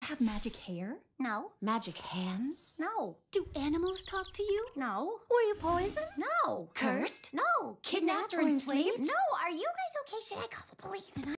have magic hair? No. Magic hands? No. Do animals talk to you? No. Were you poisoned? No. Cursed? No. Kidnapped or enslaved? No. Are you guys okay? Should I call the police?